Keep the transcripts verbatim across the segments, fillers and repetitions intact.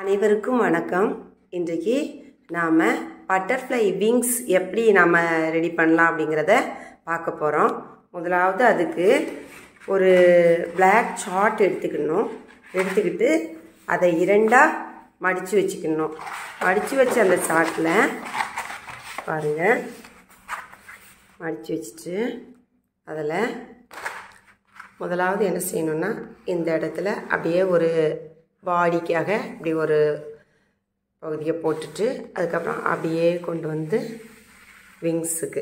அனைவருக்கும் வணக்கம். இன்றைக்கு நாம் பட்டர்ஃப்ளை விங்ஸ் எப்படி நாம் ரெடி பண்ணலாம் அப்படிங்கிறத பார்க்க போகிறோம். முதலாவது அதுக்கு ஒரு பிளாக் சார்ட் எடுத்துக்கணும். எடுத்துக்கிட்டு அதை இரண்டாக மடித்து வச்சுக்கணும். மடித்து வச்ச அந்த சார்ட்டில் பாருங்கள், மடித்து வச்சுட்டு அதில் முதலாவது என்ன செய்யணுன்னா, இந்த இடத்துல அப்படியே ஒரு பாடிக்காக இப்படி ஒரு பகுதியை போட்டுட்டு அதுக்கப்புறம் அப்படியே கொண்டு வந்து விங்ஸுக்கு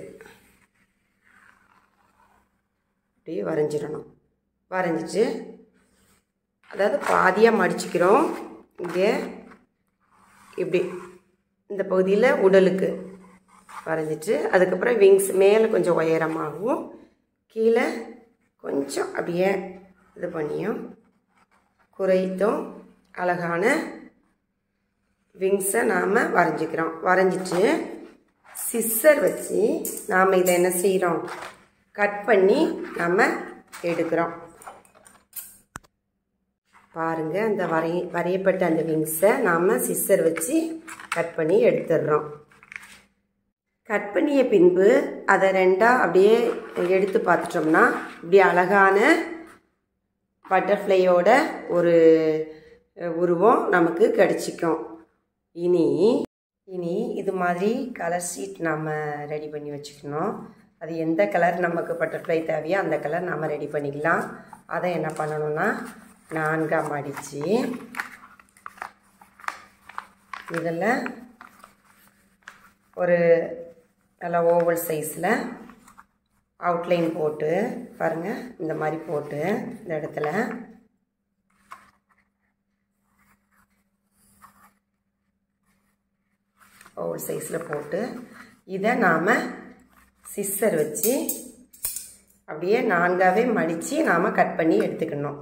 அப்படியே வரைஞ்சிடணும். வரைஞ்சிட்டு அதாவது பாதியாக மடிச்சுக்கிறோம். இங்கே இப்படி இந்த பகுதியில் உடலுக்கு வரைஞ்சிட்டு அதுக்கப்புறம் விங்ஸ் மேலே கொஞ்சம் உயரமாகவும் கீழே கொஞ்சம் அப்படியே இது பண்ணியும் குறைத்தும் அழகான விங்ஸை நாம் வரைஞ்சிக்கிறோம். வரைஞ்சிட்டு சிஸ்ஸர் வச்சு நாம் இதை என்ன செய்கிறோம், கட் பண்ணி நாம் எடுக்கிறோம். பாருங்கள், அந்த வரை வரையப்பட்ட அந்த விங்ஸை நாம் சிஸ்ஸர் வச்சு கட் பண்ணி எடுத்துடுறோம். கட் பண்ணிய பின்பு அதை ரெண்டாக அப்படியே எடுத்து பார்த்துட்டோம்னா இப்படி அழகான பட்டர்ஃப்ளையோட ஒரு உருவம் நமக்கு கிடச்சிக்கும். இனி இனி இது மாதிரி கலர் ஷீட் நாம் ரெடி பண்ணி வச்சுக்கணும். அது எந்த கலர் நமக்கு பட்டர்ஃப்ளை தேவையோ அந்த கலர் நாம் ரெடி பண்ணிக்கலாம். அதை என்ன பண்ணணும்னா, நான்காக மடித்து இதில் ஒரு நல்ல ஓவல் சைஸில் அவுட்லைன் போட்டு பாருங்கள், இந்த மாதிரி போட்டு இந்த இடத்துல ஓவல் சைஸில் போட்டு இதை நாம் சிஸ்ஸர் வச்சு அப்படியே நான்காவே மடித்து நாம் கட் பண்ணி எடுத்துக்கணும்.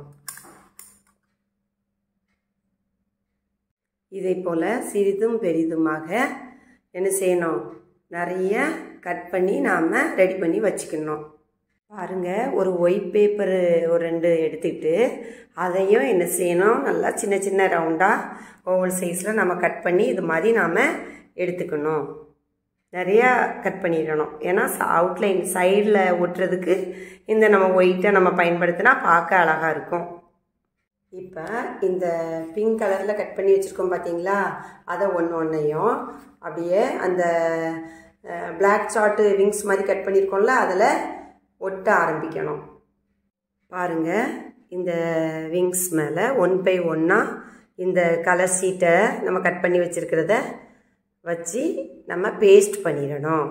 இதை போல் சிறிதும் பெரிதுமாக என்ன செய்யணும், நிறைய கட் பண்ணி நாம் ரெடி பண்ணி வச்சுக்கணும். பாருங்கள், ஒரு ஒயிட் பேப்பரு ஒரு ரெண்டு எடுத்துக்கிட்டு அதையும் என்ன செய்யணும், நல்லா சின்ன சின்ன ரவுண்டாக ஓவல் சைஸில் நம்ம கட் பண்ணி இது மாதிரி நாம் எடுத்துக்கணும். நிறையா கட் பண்ணிடணும். ஏன்னா அவுட்லைன் சைடில் ஒட்டுறதுக்கு இந்த நம்ம ஒயிட்டை நம்ம பயன்படுத்தினா பார்க்க அழகாக இருக்கும். இப்போ இந்த பிங்க் கலரில் கட் பண்ணி வச்சுருக்கோம் பார்த்தீங்களா, அதை ஒன்று ஒன்றையும் அப்படியே அந்த பிளாக் சார்ட்டு விங்ஸ் மாதிரி கட் பண்ணியிருக்கோம்ல அதில் ஒட்ட ஆரம்பிக்கணும். பாருங்கள், இந்த விங்ஸ் மேலே ஒன் பை ஒன்னாக இந்த கலர் ஷீட்டை நம்ம கட் பண்ணி வச்சுருக்கிறத வச்சு நம்ம பேஸ்ட் பண்ணிடணும்.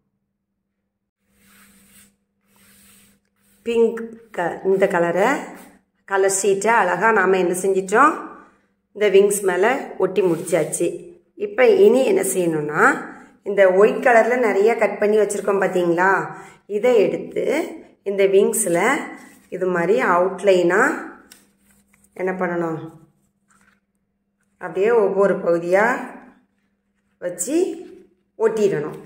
பிங்க் க இந்த கலரை கலர் ஷீட்டை அழகாக நாம் என்ன செஞ்சிட்டோம், இந்த விங்ஸ் மேலே ஒட்டி முடிச்சாச்சு. இப்போ இனி என்ன செய்யணும்னா, இந்த ஒயிட் கலரில் நிறைய கட் பண்ணி வச்சுருக்கோம் பார்த்தீங்களா, இதை எடுத்து இந்த விங்ஸில் இது மாதிரி அவுட்லைனாக என்ன பண்ணணும், அப்படியே ஒவ்வொரு பகுதியாக வச்சு ஒட்டிடணும்.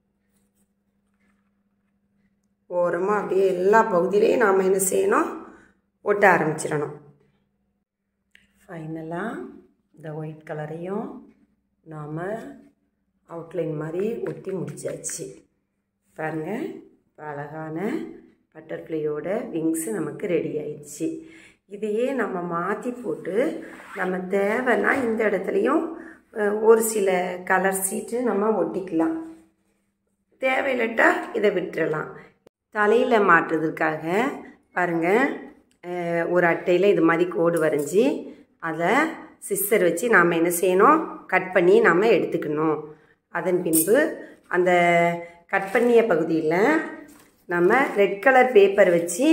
ஓரமாக அப்படியே எல்லா பகுதியிலையும் நாம் என்ன செய்யணும், ஒட்ட ஆரம்பிச்சிடணும். ஃபைனலாக இந்த ஒயிட் கலரையும் நாம் அவுட்லைன் மாதிரி ஒட்டி முடிச்சாச்சு. பாருங்கள், இப்போ அழகான பட்டர்ஃப்ளையோட விங்ஸு நமக்கு ரெடி ஆயிடுச்சு. இதையே நம்ம மாற்றி போட்டு நம்ம தேவைன்னா இந்த இடத்துலையும் ஒரு சில கலர் சீட்டு நம்ம ஒட்டிக்கலாம். தேவையில்லட்டா இதை விட்டுறலாம். தலையில் மாட்டுறதுக்காக பாருங்கள், ஒரு அட்டையில் இது மாதிரி கோடு வரைஞ்சி அதை சிஸ்ஸர் வச்சு நாம் என்ன செய்யணும், கட் பண்ணி நாம் எடுத்துக்கணும். அதன் பின்பு அந்த கட் பண்ணிய பகுதியில் நம்ம ரெட் கலர் பேப்பர் வச்சு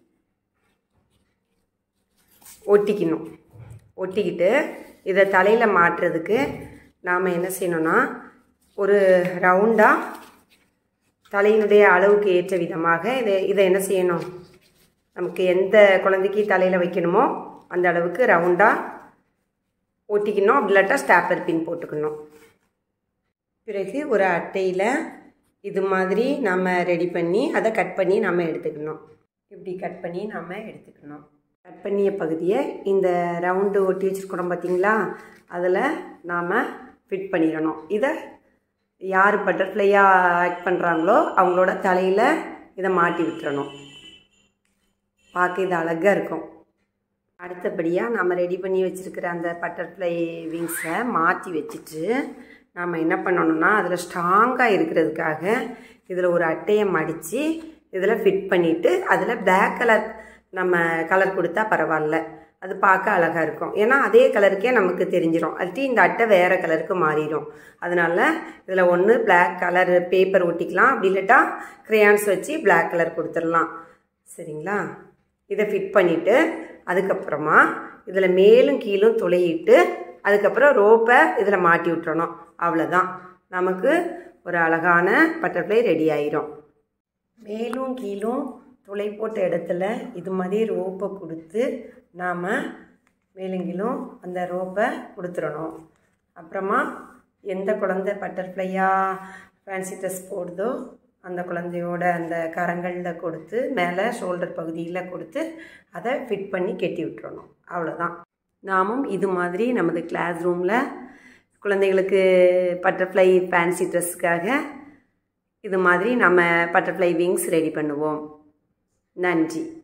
ஒட்டிக்கணும். ஒட்டிக்கிட்டு இதை தலையில் மாட்டுறதுக்கு நாம் என்ன செய்யணும்னா, ஒரு ரவுண்டாக தலையினுடைய அளவுக்கு ஏற்ற விதமாக இதை இதை என்ன செய்யணும், நமக்கு எந்த குழந்தைக்கு தலையில் வைக்கணுமோ அந்த அளவுக்கு ரவுண்டாக ஒட்டிக்கணும். அப்படி இல்லாட்டா ஸ்டாப்லர் பின் போட்டுக்கணும். பிறகு ஒரு அட்டையில் இது மாதிரி நம்ம ரெடி பண்ணி அதை கட் பண்ணி நம்ம எடுத்துக்கணும். இப்படி கட் பண்ணி நம்ம எடுத்துக்கணும். கட் பண்ணிய பகுதியை இந்த ரவுண்டு ஒட்டி வச்சுருக்கிறோம் பார்த்தீங்களா, அதில் நாம் ஃபிட் பண்ணிடணும். இதை யார் பட்டர்ஃப்ளையாக ஆக்ட் பண்ணுறாங்களோ அவங்களோட தலையில் இதை மாட்டி விட்டுறணும். பார்க்க இது அழகாக இருக்கும். அடுத்தபடியாக நம்ம ரெடி பண்ணி வச்சுருக்கிற அந்த பட்டர்ஃப்ளை விங்ஸை மாற்றி வச்சுட்டு நாம் என்ன பண்ணணும்னா, அதில் ஸ்ட்ராங்காக இருக்கிறதுக்காக இதில் ஒரு அட்டையை மடித்து இதில் ஃபிட் பண்ணிவிட்டு அதில் பிளாக் கலர் நம்ம கலர் கொடுத்தா பரவாயில்ல, அது பார்க்க அழகாக இருக்கும். ஏன்னா அதே கலருக்கே நமக்கு தெரிஞ்சிடும், அதுட்டு இந்த அட்டை வேறு கலருக்கு மாறிடும். அதனால் இதில் ஒன்று பிளாக் கலர் பேப்பர் ஒட்டிக்கலாம், அப்படி இல்லாட்டா க்ரேயான்ஸ் வச்சு பிளாக் கலர் கொடுத்துடலாம். சரிங்களா? இதை ஃபிட் பண்ணிவிட்டு அதுக்கப்புறமா இதில் மேலும் கீழும் துளையிட்டு அதுக்கப்புறம் ரோப்பை இதில் மாட்டி விட்டுறணும். அவ்வளோதான், நமக்கு ஒரு அழகான பட்டர்ஃப்ளை ரெடி ஆயிரும். மேலும் கீழும் துளை போட்ட இடத்துல இது மாதிரி ரோப்பை கொடுத்து நாம் மேலும் கீழும் அந்த ரோப்பை கொடுத்துடணும். அப்புறமா எந்த குழந்தை பட்டர்ஃப்ளையாக ஃபேன்சி ட்ரெஸ் போடுதோ அந்த குழந்தையோட அந்த கரங்களில் கொடுத்து மேலே ஷோல்டர் பகுதியில் கொடுத்து அதை ஃபிட் பண்ணி கெட்டி விட்டுறணும். அவ்வளோதான். நாமும் இது மாதிரி நமது கிளாஸ் ரூமில் குழந்தைகளுக்கு பட்டர்ஃப்ளை ஃபேன்சி ட்ரெஸ்ஸுக்காக இது மாதிரி நம்ம பட்டர்ஃப்ளை விங்ஸ் ரெடி பண்ணுவோம். நன்றி.